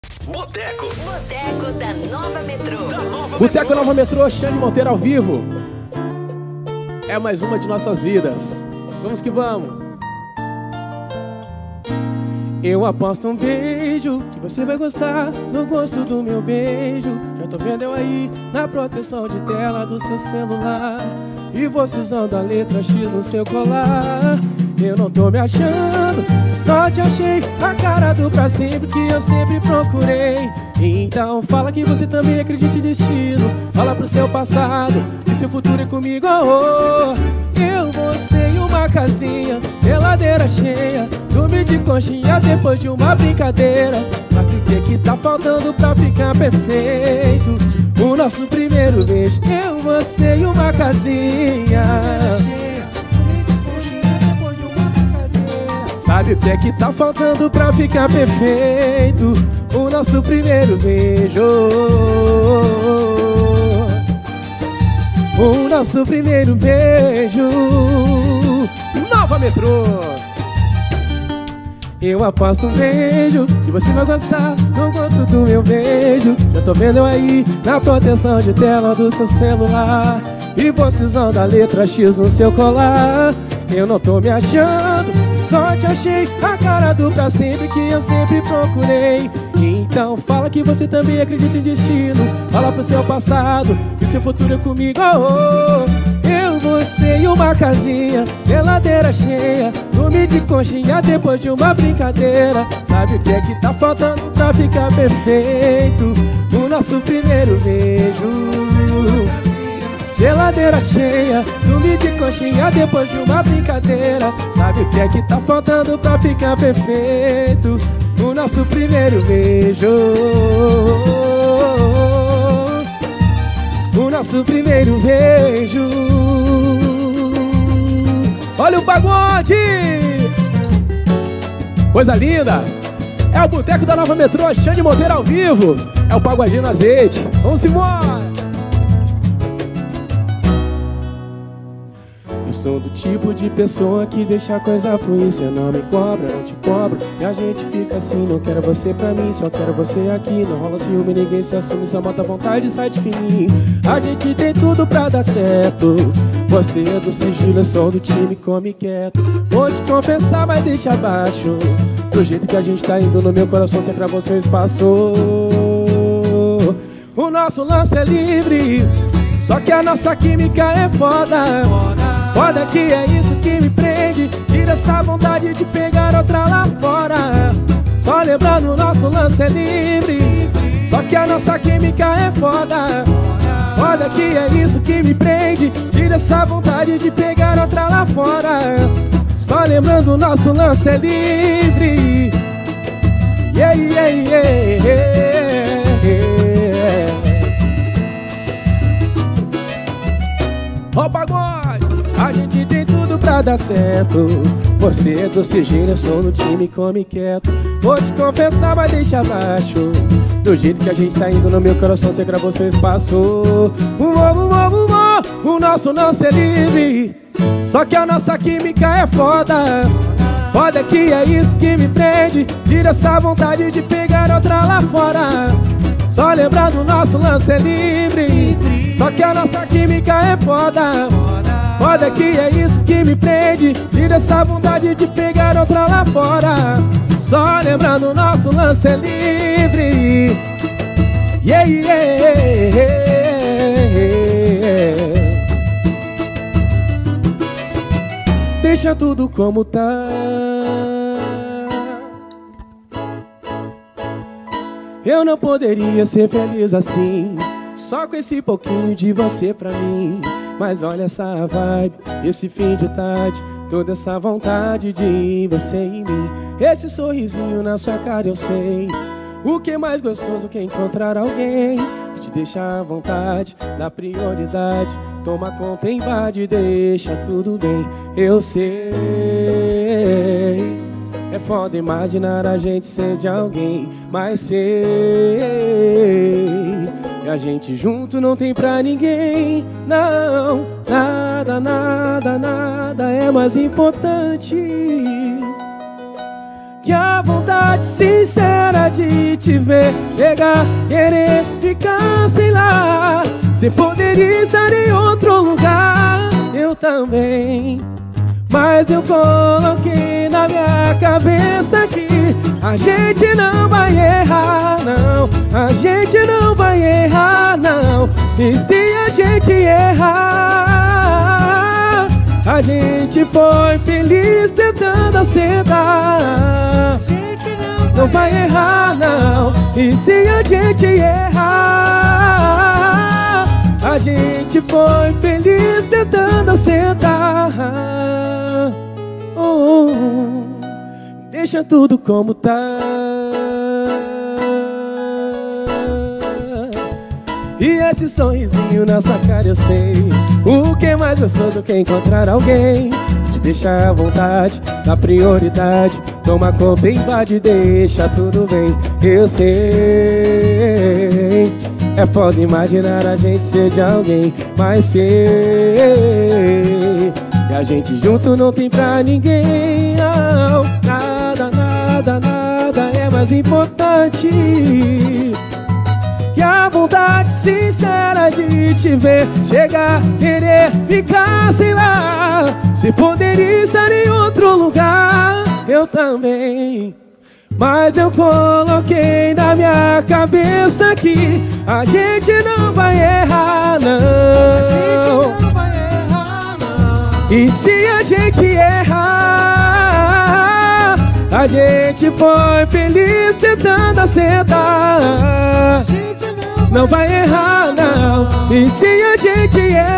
Boteco da Nova Metrô. Boteco Nova Metrô, Xande Monteiro ao vivo. É mais uma de nossas vidas. Vamos que vamos. Eu aposto um beijo que você vai gostar no gosto do meu beijo. Já tô vendo eu aí na proteção de tela do seu celular e você usando a letra X no seu colar. Eu não tô me achando, eu só te achei a cara do pra sempre que eu sempre procurei. Então fala que você também acredita em destino. Fala pro seu passado que seu futuro é comigo. Oh, eu, você e uma casinha, geladeira cheia, dormir de conchinha depois de uma brincadeira. Mas o que tá faltando pra ficar perfeito? O nosso primeiro beijo, eu, você e uma casinha. Sabe o que é que tá faltando pra ficar perfeito? O nosso primeiro beijo. O nosso primeiro beijo. Nova Metrô. Eu aposto um beijo que você vai gostar no gosto do meu beijo. Já tô vendo eu aí na proteção de tela do seu celular e você usando a letra X no seu colar. Eu não tô me achando, só te achei a cara do pra sempre que eu sempre procurei. Então fala que você também acredita em destino. Fala pro seu passado que seu futuro é comigo. Oh, eu, você e uma casinha, geladeira cheia, dormir de conchinha depois de uma brincadeira. Sabe o que é que tá faltando pra ficar perfeito? O nosso primeiro beijo. Geladeira cheia, dormir de conchinha depois de uma brincadeira. Sabe o que é que tá faltando pra ficar perfeito? O nosso primeiro beijo. O nosso primeiro beijo. Olha o pagode! Coisa linda! É o Boteco da Nova Metrô, Xande Monteiro ao vivo. É o pagodinho no azeite. Vamos embora! Eu sou do tipo de pessoa que deixa a coisa fluir. Cê não me cobra, não te cobro. E a gente fica assim, não quero você pra mim, só quero você aqui. Não rola ciúme, ninguém se assume, só mata a vontade e sai de fininho. A gente tem tudo pra dar certo. Você é do sigilo, eu sou do time, come quieto. Vou te confessar, mas deixa abaixo. Do jeito que a gente tá indo no meu coração, sempre pra você espaço. O nosso lance é livre, só que a nossa química é foda. Foda que é isso que me prende. Tira essa vontade de pegar outra lá fora. Só lembrando, o nosso lance é livre, só que a nossa química é foda. Foda que é isso que me prende. Tira essa vontade de pegar outra lá fora. Só lembrando, o nosso lance é livre. Yeah, yeah, yeah, yeah. Ó, pagode! A gente tem tudo pra dar certo. Você é do sigilo, eu sou no time, come quieto. Vou te confessar, mas deixa abaixo. Do jeito que a gente tá indo no meu coração, você gravou seu espaço. O nosso não ser livre, só que a nossa química é foda. Foda que é isso que me prende. Tira essa vontade de pegar outra lá fora. Só lembrar do nosso lance é livre, só que a nossa química é foda. Foda que é isso que me prende. Tira essa vontade de pegar outra lá fora. Só lembrando, o nosso lance é livre. Yeah, yeah, yeah. Deixa tudo como tá. Eu não poderia ser feliz assim, só com esse pouquinho de você pra mim. Mas olha essa vibe, esse fim de tarde, toda essa vontade de você em mim. Esse sorrisinho na sua cara eu sei. O que é mais gostoso que encontrar alguém que te deixa à vontade, dá prioridade, toma conta, invade, deixa tudo bem. Eu sei, é foda imaginar a gente ser de alguém, mas sei que a gente junto não tem pra ninguém. Não, nada, nada, nada é mais importante Que a vontade sincera de te ver chegar, querer ficar, sei lá. Você poderia estar em outro lugar, eu também. Mas eu coloquei na minha cabeça que a gente não vai errar, não. A gente não vai errar, não. E se a gente errar, a gente foi feliz tentando acertar. Não vai errar, não. E se a gente errar, a gente foi feliz tentando acertar. Deixa tudo como tá. E esse sorrisinho na sua cara eu sei. O que mais gostoso que encontrar alguém te deixar à vontade, dá prioridade, toma conta, invade, deixa tudo bem. Eu sei, é foda imaginar a gente ser de alguém, mas sei que a gente junto não tem pra ninguém, não. Nada, nada, nada é mais importante que a vontade sincera de te ver chegar, querer ficar, sei lá. Se poderia estar em outro lugar, eu também. Mas eu coloquei na minha cabeça que a gente não vai errar, não. A gente não vai errar, não. E se a gente errar, a gente foi feliz tentando acertar. A gente não vai errar, não. E se a gente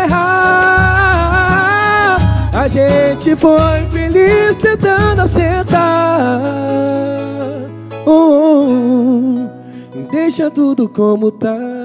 errar, a gente foi feliz tentando acertar. Deixa tudo como tá.